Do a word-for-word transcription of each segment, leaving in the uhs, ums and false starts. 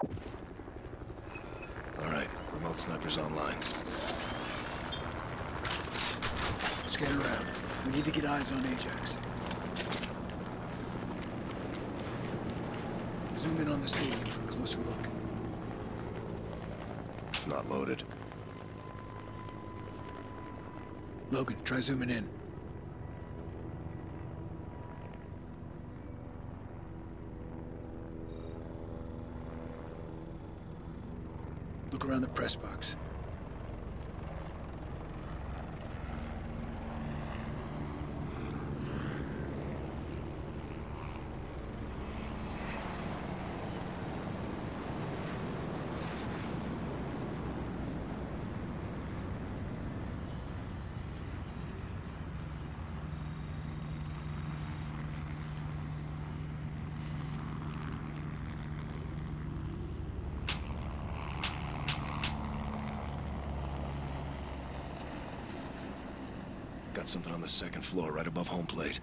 All right, remote sniper's online. Scan around. We need to get eyes on Ajax. Zoom in on the stadium for a closer look. It's not loaded. Logan, try zooming in. Look around the press box. Got something on the second floor, right above home plate.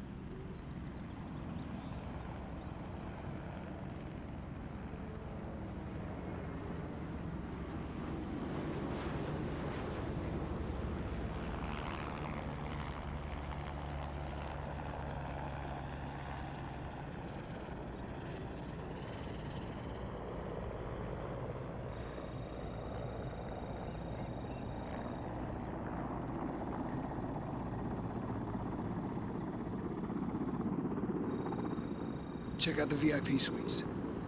Check out the V I P suites.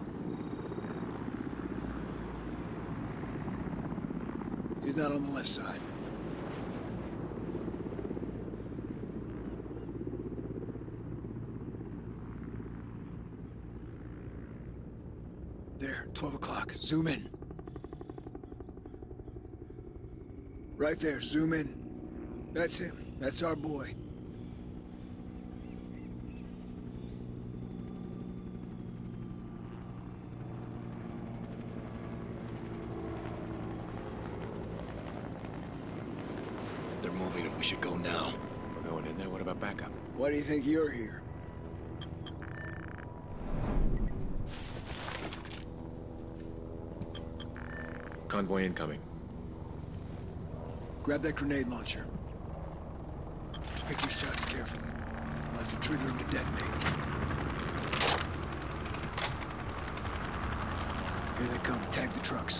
He's not on the left side. There, twelve o'clock. Zoom in. Right there, zoom in. That's him. That's our boy. They're moving and we should go now. We're going in there. What about backup? Why do you think you're here? Convoy incoming. Grab that grenade launcher. Pick your shots carefully. I'll have to trigger him to detonate. Here they come. Tag the trucks.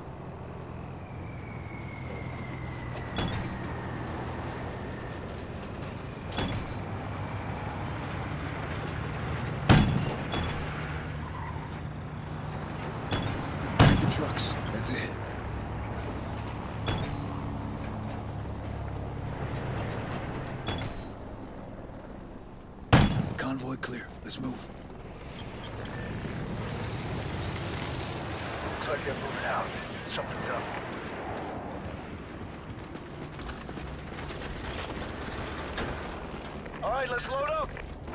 Tag the trucks. That's a hit. Convoy clear. Let's move. Looks like they're moving out. Something's up. All right, let's load up.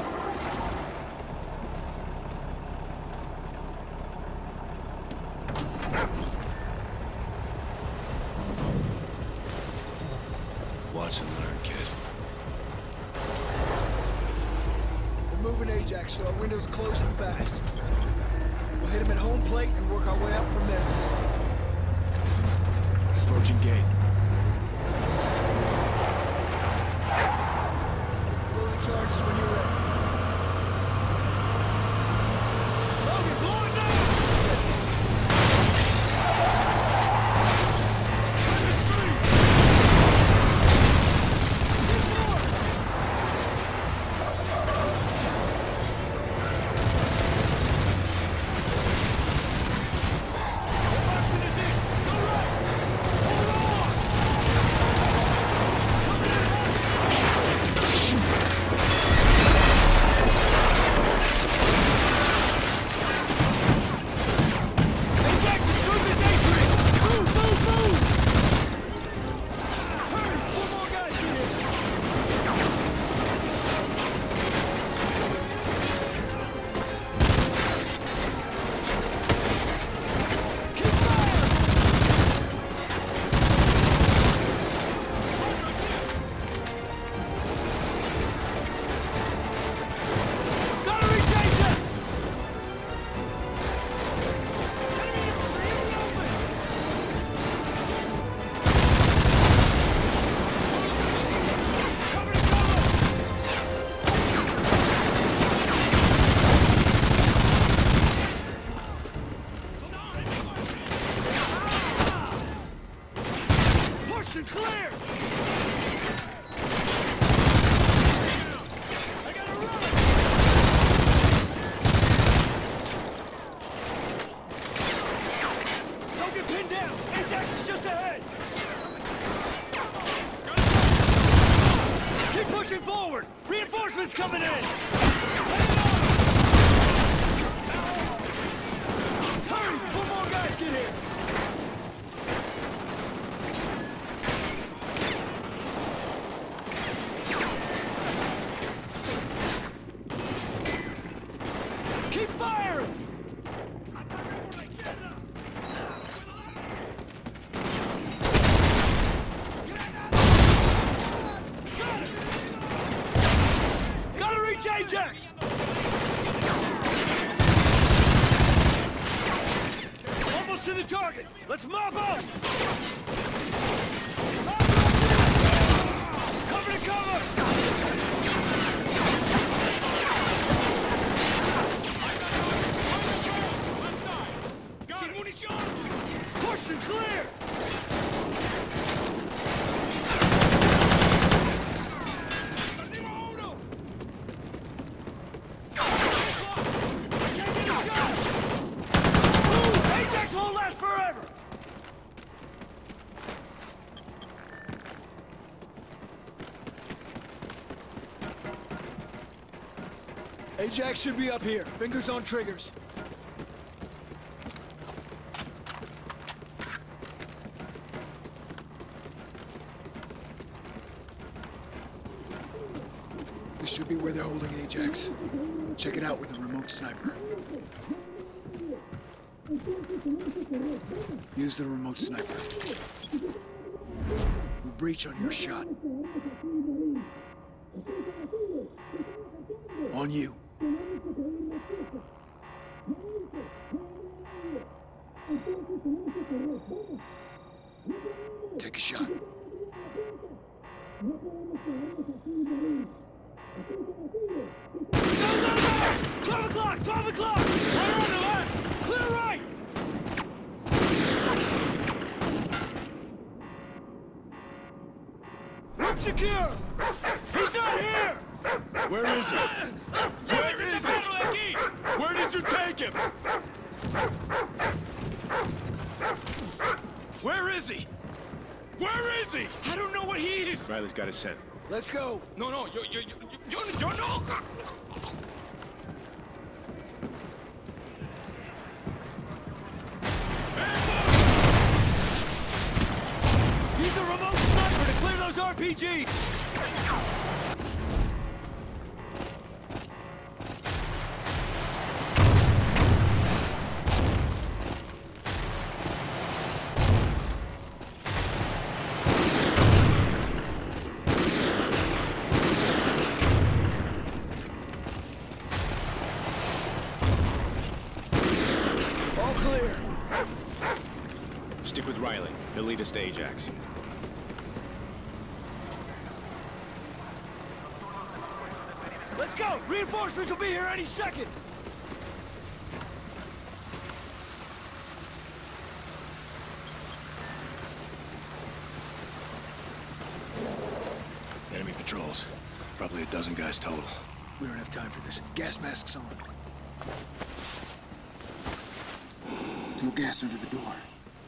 Watch and learn, kid. We're moving Ajax, so our window's closing fast. We'll hit him at home plate and work our way up from there. Approaching gate. Blow the charges when you're ready. Logan, blow it down! Boxing is in. Go right. Hold on. Push and clear! I gotta run! Don't get pinned down! Ajax is just ahead! Keep pushing forward! Reinforcements coming in! Hurry before more guys get here! Keep firing! Gotta reach Ajax! Almost to the target! Let's mop up! Cover to cover! Push and clear! Can't get a shot! Move! Ajax won't last forever! Ajax should be up here. Fingers on triggers. This should be where they're holding Ajax. Check it out with a remote sniper. Use the remote sniper. We'll breach on your shot. On you. Take a shot. Go, go, go! twelve o'clock! twelve o'clock! Right on the left! Clear right! Rope secure! He's not here! Where is he? Where is he? Where did you take him? Where is he? Where is he? I don't know what he is! Riley's got his scent. Let's go! No, no, yo, yo, yo, yo, yo, no! Use the remote sniper to clear those R P Gs! All clear. Stick with Riley. He'll lead us to Ajax. Let's go! Reinforcements will be here any second! Enemy patrols. Probably a dozen guys total. We don't have time for this. Gas masks on. Throw gas under the door.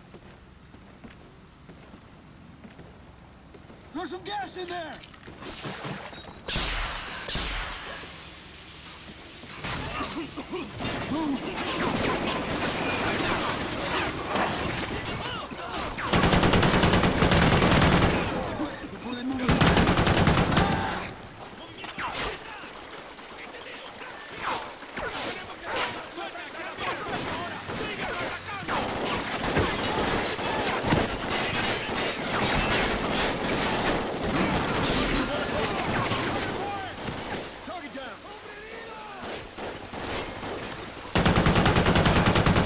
Throw some gas in there! Before they move it. Target down!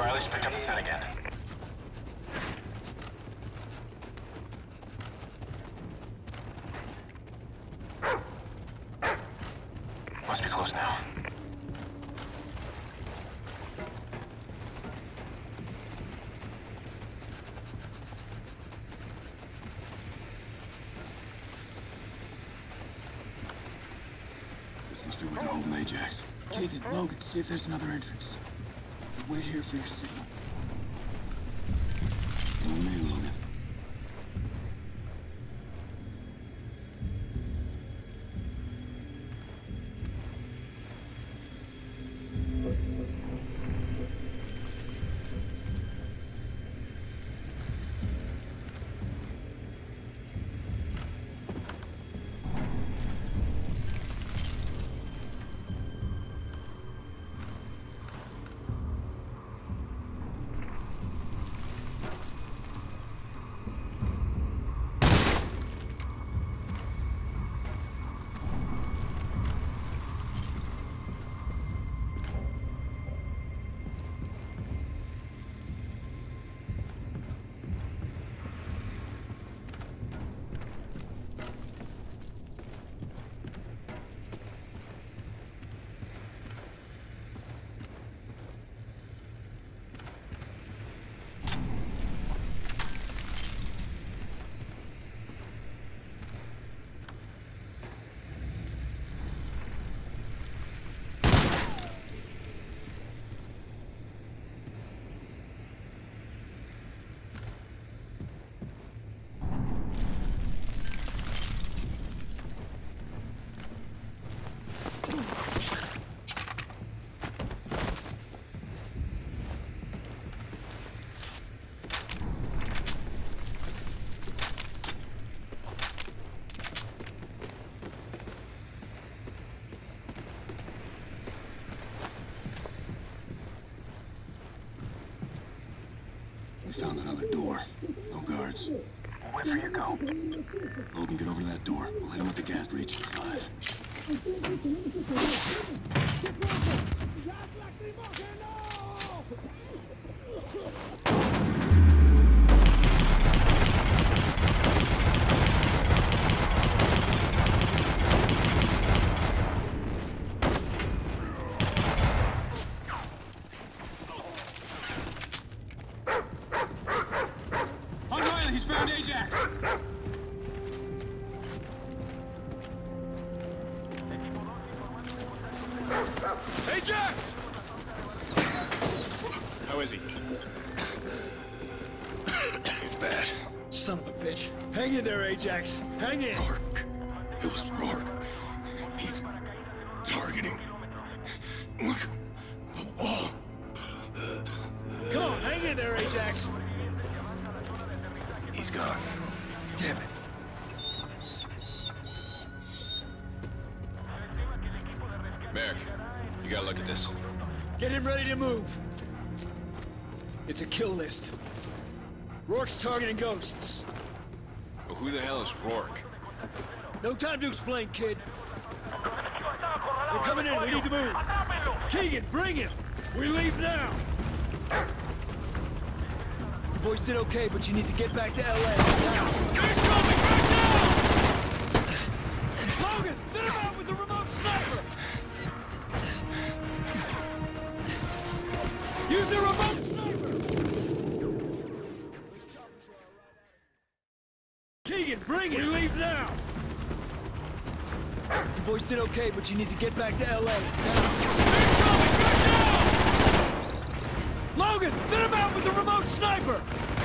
Riley's picked up the scent again. Must be close now. This must be where to hold Ajax. Keegan, Logan, see if there's another entrance. Wait here for your signal. On me, Logan. Found another door. No guards. We'll wait for your go. Logan, get over to that door. We'll hit him with the gas breach. Five. Ajax! How is he? It's bad. Son of a bitch. Hang in there, Ajax. Hang in. Rourke. It was Rourke. He's targeting. Look. The wall. Come on, hang in there, Ajax. He's gone. Damn it. Merrick, you gotta look at this. Get him ready to move. It's a kill list. Rourke's targeting ghosts. But who the hell is Rourke? No time to explain, kid. They're coming in. We need to move. Keegan, bring him. We leave now. You boys did okay, but you need to get back to L A now. He's coming right now! Logan, thin him out with the remote sniper. Use the remote sniper! Keegan, bring it! We leave now! You boys did okay, but you need to get back to L A now. He's coming right now! Logan, thin him out with the remote sniper!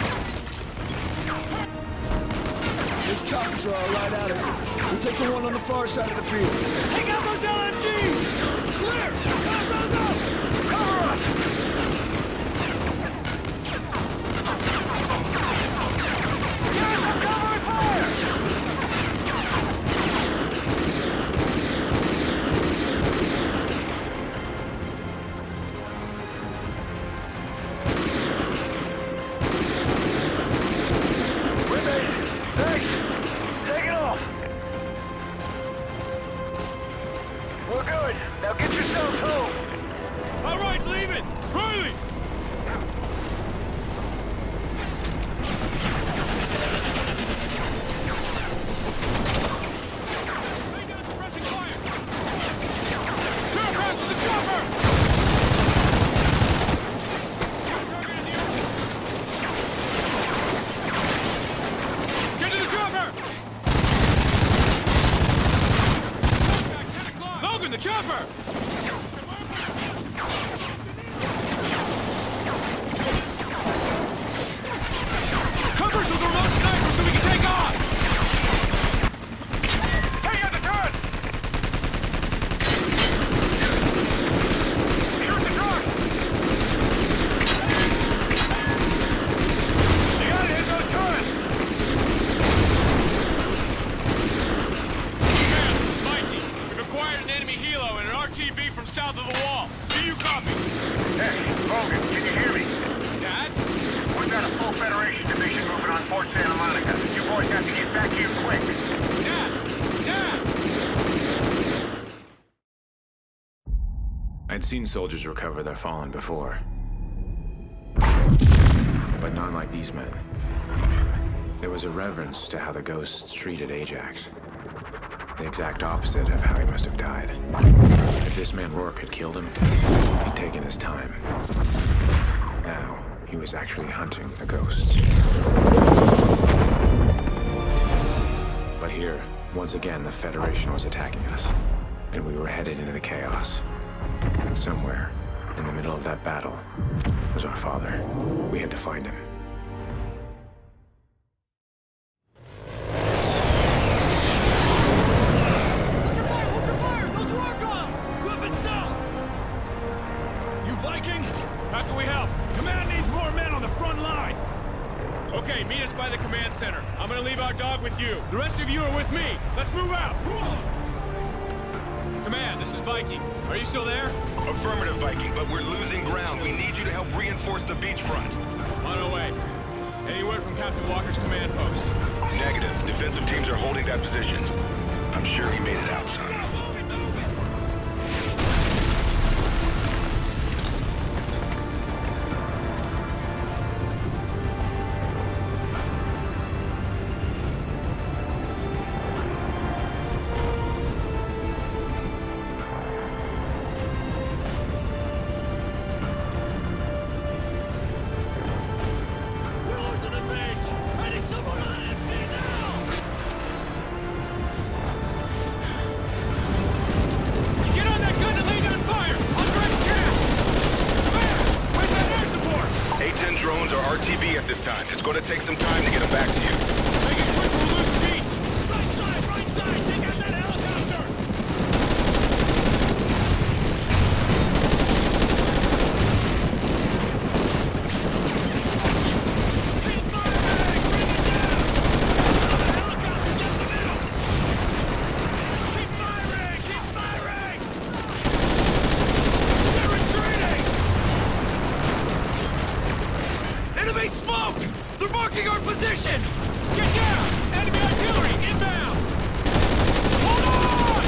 Those choppers are all right out of here. We'll take the one on the far side of the field. Take out those L M Gs! It's clear! Go, go, go! Cover us! We're good. Now get yourselves home. seen soldiers recover their fallen before. But not like these men. There was a reverence to how the ghosts treated Ajax. The exact opposite of how he must have died. If this man Rourke had killed him, he'd taken his time. Now, he was actually hunting the ghosts. But here, once again, the Federation was attacking us. And we were headed into the chaos. Somewhere, in the middle of that battle, was our father. We had to find him. Hold your fire! Hold your fire! Those are our guys! Weapons down! You Viking? How can we help? Command needs more men on the front line! Okay, meet us by the command center. I'm gonna leave our dog with you. The rest of you are with me. Let's move out! Command, this is Viking. Are you still there? Affirmative, Viking, but we're losing ground. We need you to help reinforce the beachfront. On our way. Any word from Captain Walker's command post? Negative. Defensive teams are holding that position. I'm sure he made it out, son. R T B at this time. It's going to take some time to get them back to you. Make it quick, we'll lose the beach! Right side, right side! Take out that helicopter! Keep firing! Bring it down! The helicopter's in the middle! Keep firing! Keep firing! They're retreating! Enemy smoke! They're marking our position! Get down! Enemy artillery inbound! Hold on!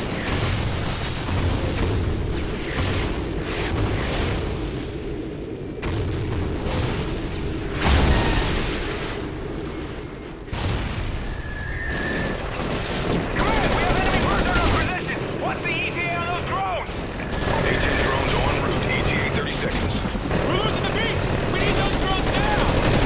Command, we have enemy cruisers in our position. What's the E T A on those drones? A ten drones en route. E T A thirty seconds. We're losing the beat! We need those drones now!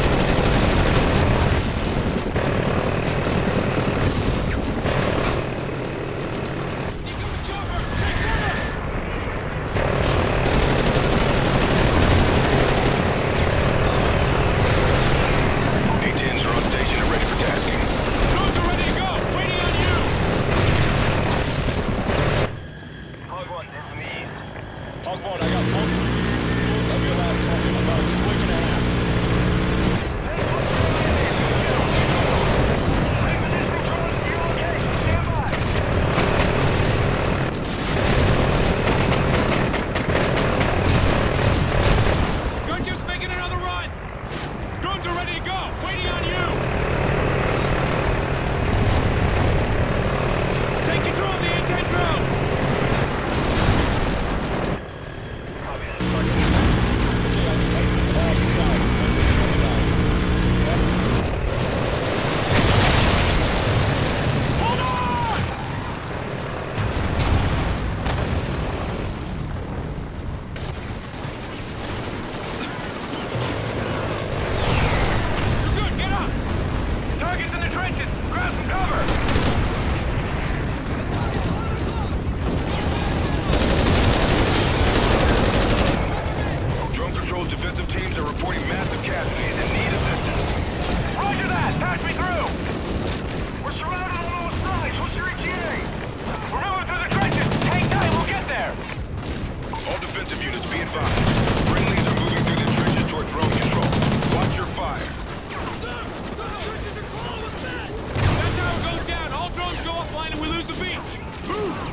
Incoming chopper! Take cover! A tens are on station and ready for tasking. Drones are ready to go! Waiting on you! Hog one's in from the east. Hog one, I got focus. I'll be allowed to talk in about a week and a half. Gunship's making another run! Drones are ready to go! Waiting on you! Take control of the A ten drone! Hold on! You're good, get up! Targets in the trenches. Grab some cover. Drone control's defensive teams are reporting massive casualties and need assistance. Roger that! Patch me through! We're surrounded on all sides. What's your E T A? We're moving through the trenches. Hang tight, we'll get there. All defensive units be advised. Friendlies are moving through the trenches toward drone control. Watch your fire. That tower goes down, all drones go offline and we lose the beach! Move!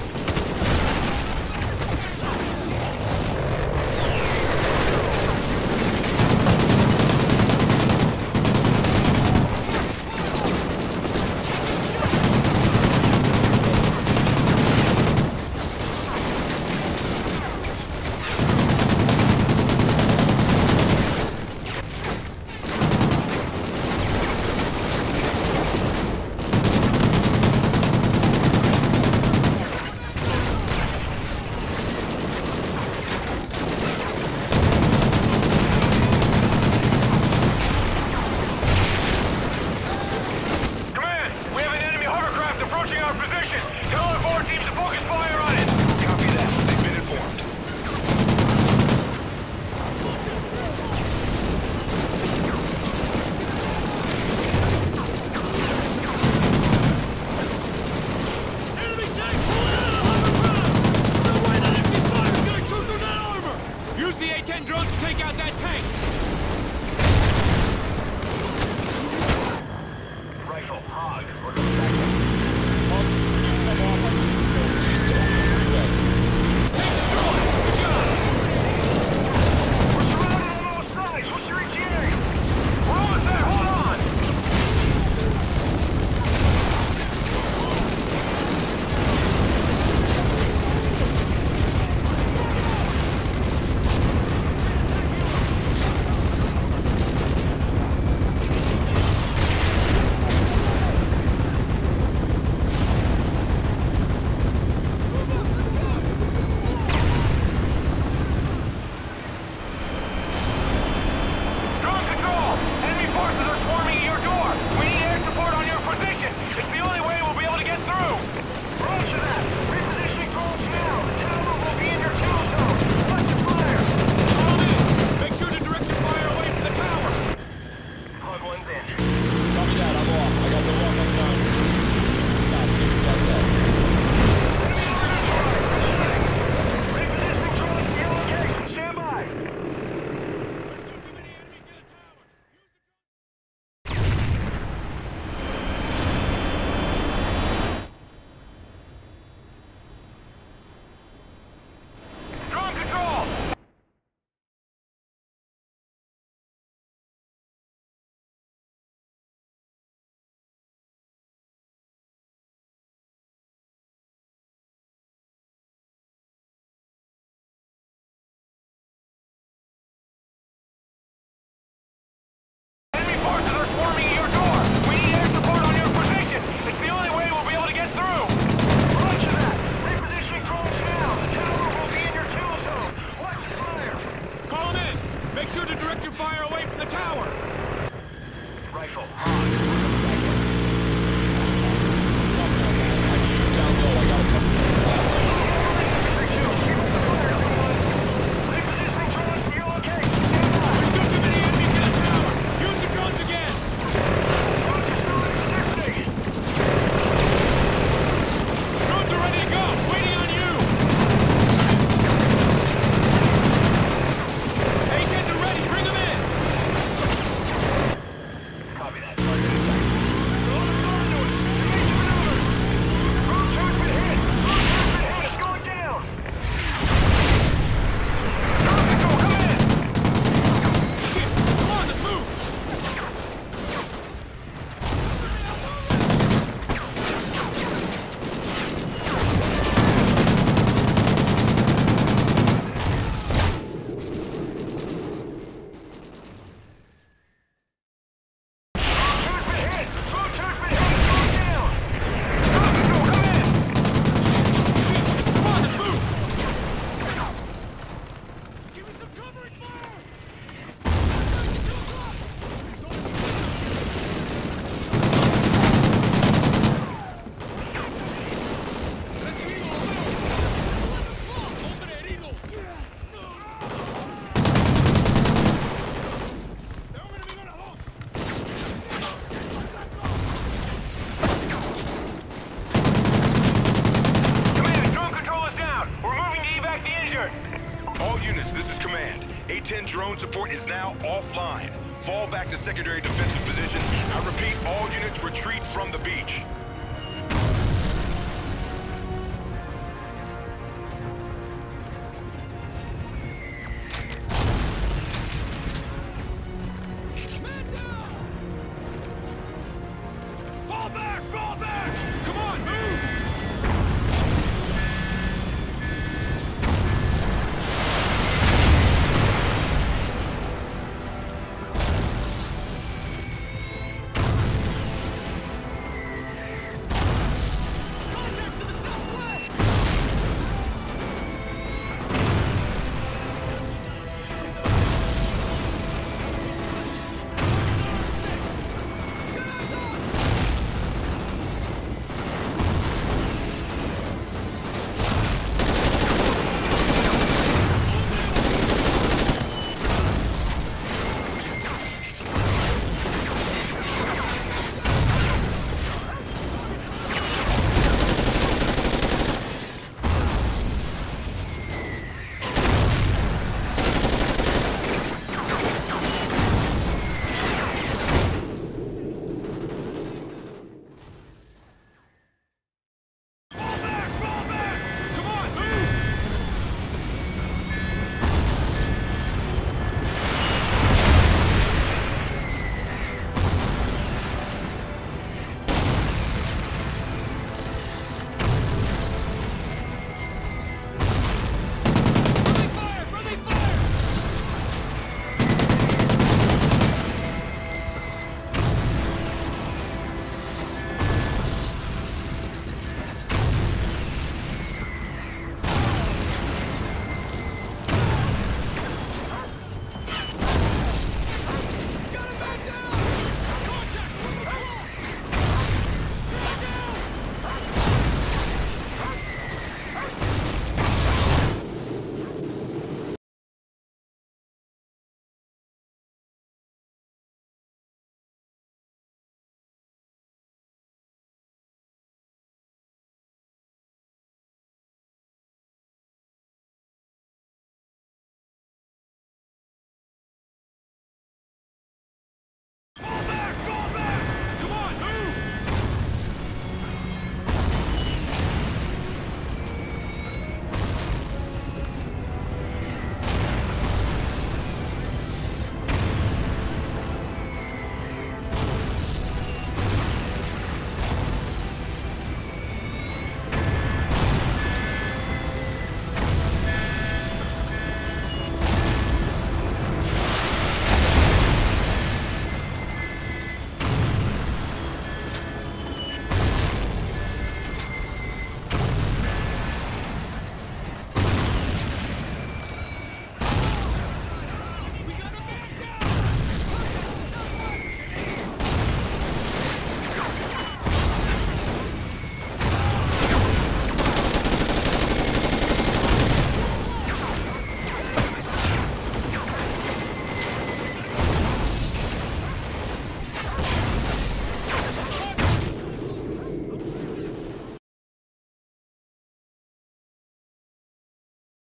take out that tank! Rifle, hog, we're going back in. Good job! We're surrounded on all sides. What's your E T A? We're almost there. Hold on. Drone control. Enemy forces are swarming at your door. We need air support on your position. It's the only way we'll be able to get through. Roger that. Repositioning drones now. The tower will be in your kill zone. Watch your fire. Hold in! Make sure to direct your fire away from the tower! Hog one's in. Copy that, I'm off. I got the walk-up done. Stop, keep that up. Repositioning drones to your location. Stand by. There's too many enemies near the tower! Drone control. Enemy forces are swarming at your door. We need air support on your position. It's the only way we'll be able to get through. Roger that. Repositioning drones now. The tower will be in your kill zone. Watch your fire. Call them in! Make sure to direct your fire away from the tower! Rifle, hog, we're going back in. Down low, I got a couple. Repositioning drones to your location. Stand by. There's still too many enemies near the tower! Use the drones again! Roger, starting sixty. Drones are ready to go! Waiting on you! A tens are ready! Bring them in! Copy that. Target attack. Drone charge been hit. Drone charge been hit. It's going down. Drone control, come in. Shit! Come on, let's move! Charge been hit. Drone charge been hit. It's going down. Drone control, come in. Shit! Come on, let's move! Give me some covering fire! Command, drone control is down. We're moving to evac the injured. All units, this is command. A ten drone support is now offline. Fall back to secondary defensive positions. I repeat, all units retreat from the beach.